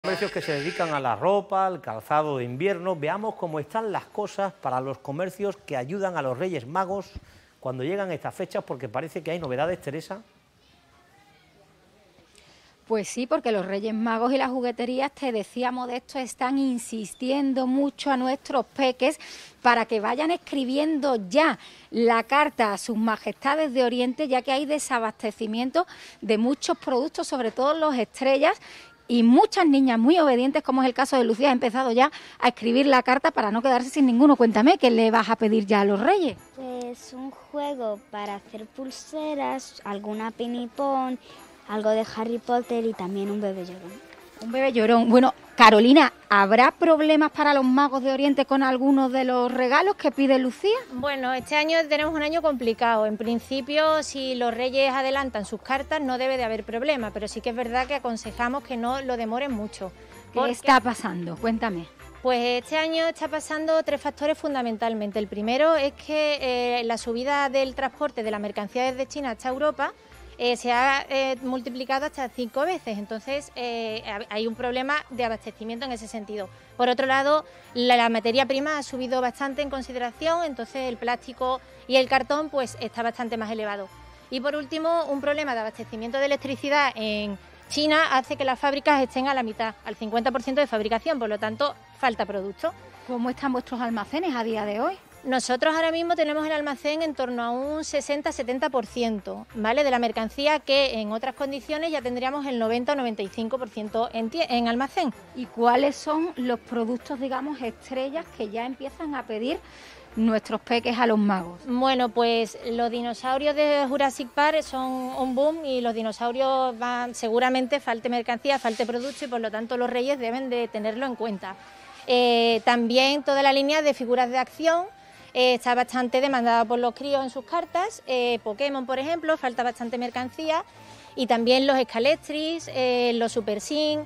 Comercios que se dedican a la ropa, al calzado de invierno. Veamos cómo están las cosas para los comercios que ayudan a los Reyes Magos cuando llegan estas fechas, porque parece que hay novedades, Teresa. Pues sí, porque los Reyes Magos y las jugueterías, te decía Modesto, están insistiendo mucho a nuestros peques para que vayan escribiendo ya la carta a sus majestades de Oriente, ya que hay desabastecimiento de muchos productos, sobre todo los estrellas, y muchas niñas muy obedientes, como es el caso de Lucía, ha empezado ya a escribir la carta para no quedarse sin ninguno. Cuéntame, ¿qué le vas a pedir ya a los Reyes? Pues un juego para hacer pulseras, alguna pinipón, algo de Harry Potter y también un bebé llorón. Un bebé llorón. Bueno, Carolina, ¿habrá problemas para los magos de Oriente con algunos de los regalos que pide Lucía? Bueno, este año tenemos un año complicado. En principio, si los Reyes adelantan sus cartas, no debe de haber problema, pero sí que es verdad que aconsejamos que no lo demoren mucho. ¿Qué está pasando? Cuéntame. Pues este año está pasando tres factores fundamentalmente. El primero es que la subida del transporte de la mercancía desde China hasta Europa se ha multiplicado hasta 5 veces, entonces hay un problema de abastecimiento en ese sentido. Por otro lado, la materia prima ha subido bastante en consideración, entonces el plástico y el cartón pues está bastante más elevado. Y por último, un problema de abastecimiento de electricidad en China hace que las fábricas estén a la mitad, al 50% de fabricación, por lo tanto falta producto. ¿Cómo están vuestros almacenes a día de hoy? Nosotros ahora mismo tenemos el almacén en torno a un 60-70%, ¿vale? De la mercancía, que en otras condiciones ya tendríamos el 90 o 95% en almacén. ¿Y cuáles son los productos, digamos, estrellas que ya empiezan a pedir nuestros peques a los magos? Bueno, pues los dinosaurios de Jurassic Park son un boom y los dinosaurios seguramente falte mercancía, falte producto y por lo tanto los Reyes deben de tenerlo en cuenta. También toda la línea de figuras de acción está bastante demandada por los críos en sus cartas. Pokémon, por ejemplo, falta bastante mercancía, y también los Scalextric, los Super Sin,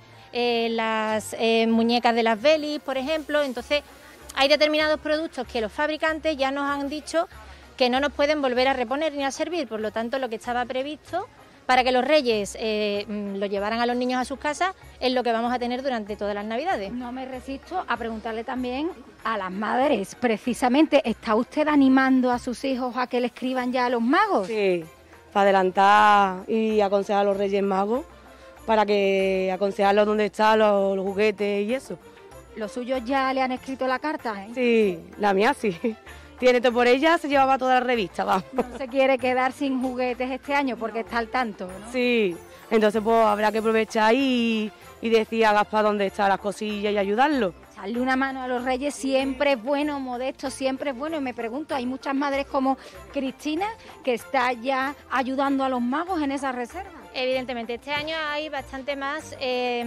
las muñecas de las Belis, por ejemplo. Entonces hay determinados productos que los fabricantes ya nos han dicho que no nos pueden volver a reponer ni a servir, por lo tanto lo que estaba previsto para que los Reyes lo llevaran a los niños a sus casas es lo que vamos a tener durante todas las Navidades. No me resisto a preguntarle también a las madres, precisamente, ¿está usted animando a sus hijos a que le escriban ya a los magos? Sí, para adelantar y aconsejar a los Reyes Magos, para que aconsejarlos dónde están los juguetes y eso. ¿Los suyos ya le han escrito la carta? Sí, la mía sí. Tiene todo por ella, se llevaba toda la revista, vamos. No se quiere quedar sin juguetes este año porque está al tanto, ¿no? Sí, entonces pues habrá que aprovechar y decir a Gaspar dónde están las cosillas y ayudarlo. Echarle una mano a los Reyes siempre es bueno, Modesto, siempre es bueno. Y me pregunto, ¿hay muchas madres como Cristina que está ya ayudando a los magos en esa reserva? Evidentemente, este año hay bastante más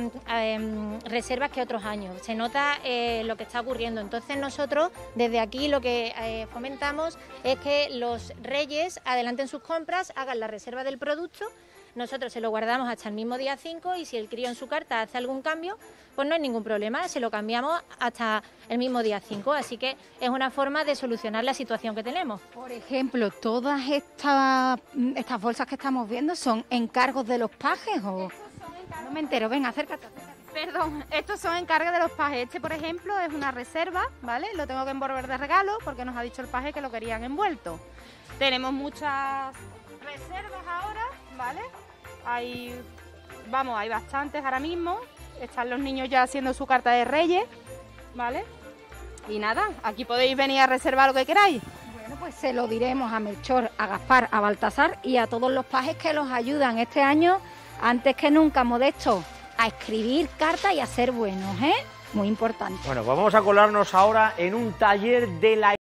reservas que otros años. Se nota lo que está ocurriendo. Entonces nosotros desde aquí lo que fomentamos es que los Reyes adelanten sus compras, hagan la reserva del producto. Nosotros se lo guardamos hasta el mismo día 5 y si el crío en su carta hace algún cambio, pues no hay ningún problema, se lo cambiamos hasta el mismo día 5. Así que es una forma de solucionar la situación que tenemos. Por ejemplo, ¿todas estas bolsas que estamos viendo son encargos de los pajes o...? No me entero, ven, acércate. Perdón, estos son encargos de los pajes. Este, por ejemplo, es una reserva, ¿vale? Lo tengo que envolver de regalo porque nos ha dicho el paje que lo querían envuelto. Tenemos muchas reservas ahora, ¿vale? Hay bastantes ahora mismo. Están los niños ya haciendo su carta de Reyes, ¿vale? Y nada, aquí podéis venir a reservar lo que queráis. Bueno, pues se lo diremos a Melchor, a Gaspar, a Baltasar y a todos los pajes que los ayudan este año, antes que nunca, Modesto, a escribir cartas y a ser buenos, ¿eh? Muy importante. Bueno, pues vamos a colarnos ahora en un taller de la